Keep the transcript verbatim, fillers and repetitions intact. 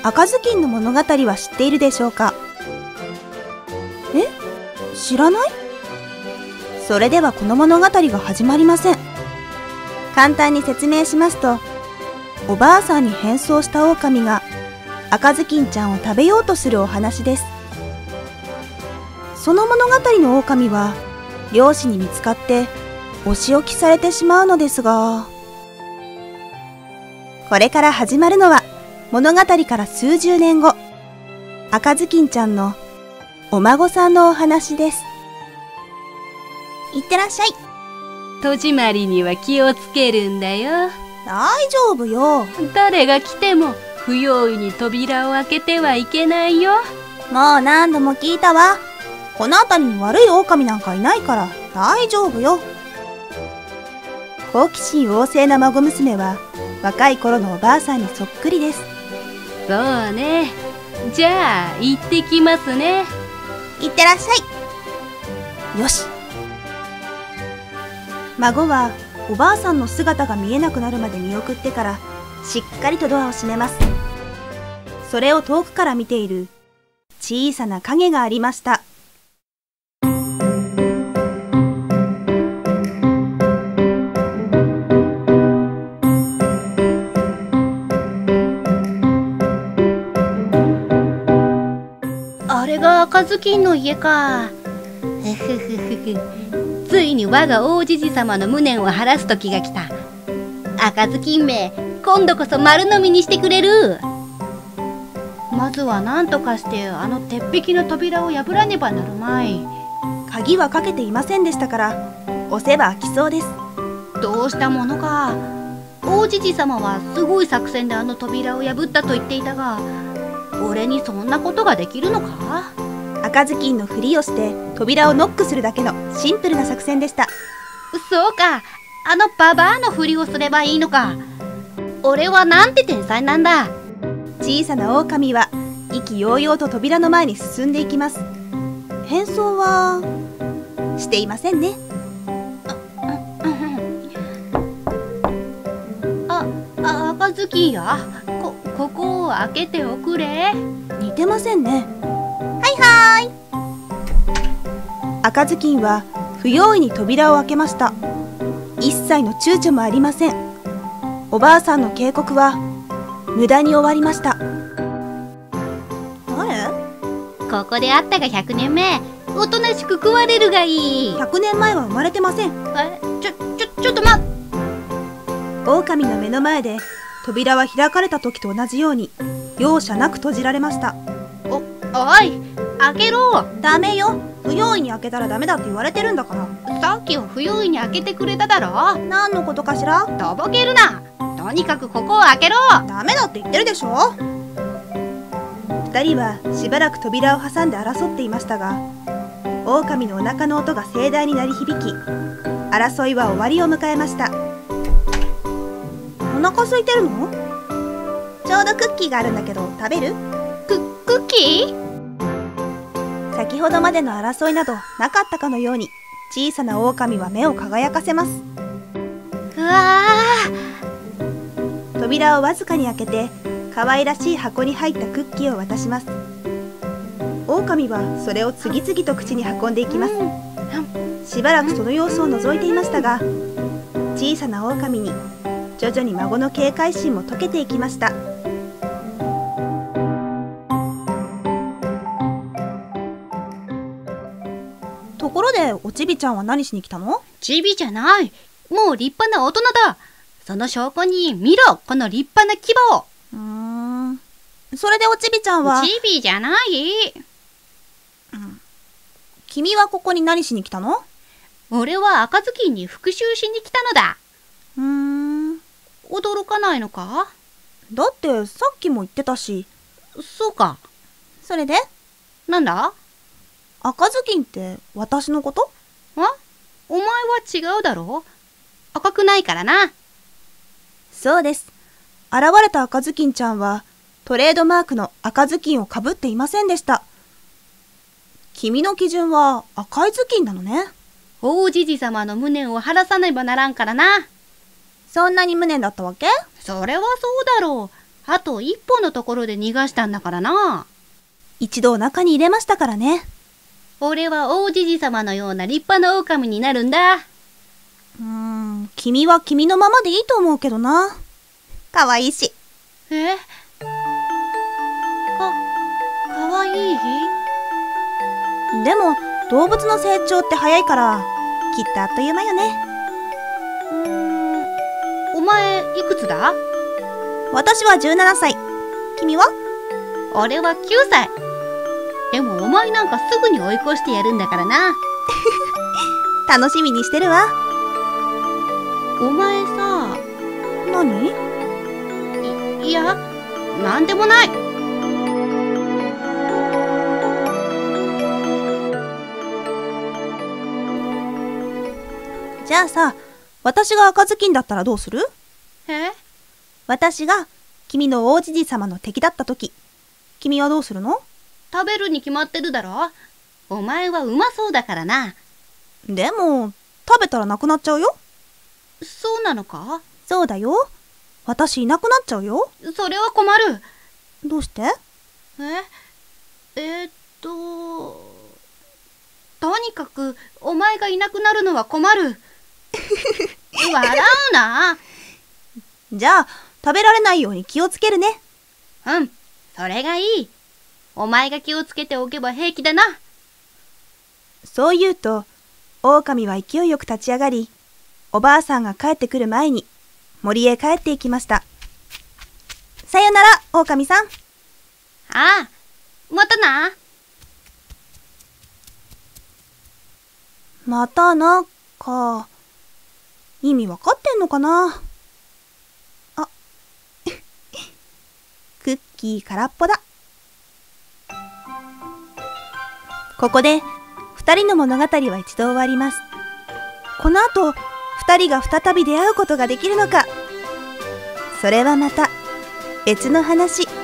赤ずきんの物語は知っているでしょうか？え？知らない？それではこの物語が始まりません。簡単に説明しますと、おばあさんに変装した狼が赤ずきんちゃんを食べようとするお話です。その物語の狼は漁師に見つかってお仕置きされてしまうのですが、これから始まるのは物語から数十年後、赤ずきんちゃんのお孫さんのお話です。いってらっしゃい。 戸締まりには気をつけるんだよ。 大丈夫よ。 誰が来ても不用意に扉を開けてはいけないよ。 もう何度も聞いたわ。この辺りに悪い狼なんかいないから大丈夫よ。好奇心旺盛な孫娘は若い頃のおばあさんにそっくりです。 そうね。じゃあ行ってきますね。 いってらっしゃい。よし。孫はおばあさんの姿が見えなくなるまで見送ってからしっかりとドアを閉めます。それを遠くから見ている小さな影がありました。 あれが赤ずきんの家か。ふふふふふ。ついに我が大じじ様の無念を晴らす時が来た。赤ずきんめ、今度こそ丸飲みにしてくれる？まずは何とかしてあの鉄壁の扉を破らねばなるまい。 鍵はかけていませんでしたから押せば開きそうです。 どうしたものか。大じじ様はすごい作戦であの扉を破ったと言っていたが、俺にそんなことができるのか？ 赤ずきんのふりをして扉をノックするだけのシンプルな作戦でした。 そうか、あのババアのふりをすればいいのか。俺はなんて天才なんだ。 小さな狼は意気揚々と扉の前に進んでいきます。変装はしていませんね。 あ、あ、赤ずきんや、こ、ここを開けておくれ。 似てませんね。はいはーい。赤ずきんは不用意に扉を開けました。一切の躊躇もありません。おばあさんの警告は無駄に終わりました。誰？ ここであったがひゃくねんめ。おとなしく食われるがいい。 ひゃくねんまえは生まれてません。 え、ちょ、ちょ、ちょっと待っ。 狼の目の前で扉は開かれた時と同じように容赦なく閉じられました。 お、おい、開けろ。 ダメよ。不用意に開けたらダメだって言われてるんだから。 さっきは不用意に開けてくれただろ。 何のことかしら？ とぼけるな。とにかくここを開けろ。 ダメだって言ってるでしょ。二人はしばらく扉を挟んで争っていましたが、狼のお腹の音が盛大に鳴り響き、争いは終わりを迎えました。お腹空いてるの？ちょうどクッキーがあるんだけど食べる？ ク、クッキー？ 先ほどまでの争いなどなかったかのように小さな狼は目を輝かせます。 うわー。扉をわずかに開けて可愛らしい箱に入ったクッキーを渡します。狼はそれを次々と口に運んでいきます。しばらくその様子を覗いていましたが、小さな狼に徐々に孫の警戒心も解けていきました。ところでおちびちゃんは何しに来たの？ ちびじゃない。もう立派な大人だ。その証拠に見ろ、この立派な牙を。 うーん。それでおちびちゃんは？ ちびじゃない。 うん。君はここに何しに来たの？ 俺は赤ずきんに復讐しに来たのだ。 うーん。 驚かないのか？ だってさっきも言ってたし。 そうか。 それで？ なんだ？ 赤ずきんって私のこと？ あ？お前は違うだろ？赤くないからな。 そうです。現れた赤ずきんちゃんはトレードマークの赤ずきんをかぶっていませんでした。君の基準は赤いずきんなのね。 大じじ様の無念を晴らさねばならんからな。 そんなに無念だったわけ？ それはそうだろう。 あと一歩のところで逃がしたんだからな。 一度中に入れましたからね。 俺は大じじ様のような立派な狼になるんだ。 うーん、君は君のままでいいと思うけどな。かわいいし。 え？か、かわいい？ でも動物の成長って早いからきっとあっという間よね。 うーん、お前いくつだ？ 私はじゅうななさい。君は？ 俺はきゅうさい。でもお前なんかすぐに追い越してやるんだからな。 楽しみにしてるわ。 お前さ。 何？ い、いや、なんでもない。 じゃあさ、私が赤ずきんだったらどうする？ え？ 私が君の王子爺様の敵だった時、君はどうするの？ 食べるに決まってるだろ。お前はうまそうだからな。 でも食べたらなくなっちゃうよ。 そうなのか？ そうだよ。私いなくなっちゃうよ。 それは困る。 どうして？ え？えー、っととにかくお前がいなくなるのは困る。笑うな。 じゃあ食べられないように気をつけるね。 うん、それがいい。お前が気をつけておけば平気だな。 そう言うと、狼は勢いよく立ち上がり、おばあさんが帰ってくる前に森へ帰っていきました。さよなら、狼さん。 ああ、またな。 またな、か。意味わかってんのかな。あ、クッキー空っぽだ。ここで二人の物語は一度終わります。この後二人が再び出会うことができるのか、それはまた別の話。